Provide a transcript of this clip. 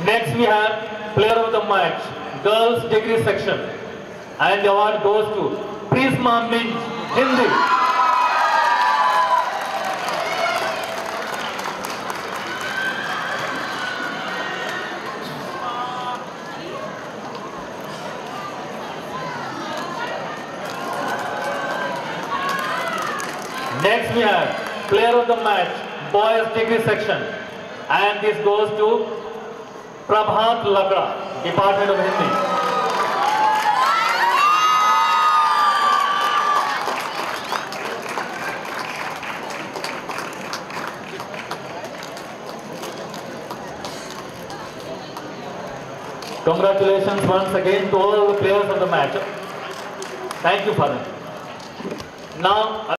Next we have player of the match, girls degree section, and the award goes to Prisma Mint, Hindi. Next we have player of the match, boys degree section, and this goes to Prabhat Lakra, Department of Hindi. Congratulations once again to all the players of the match. Thank you, Father. Now.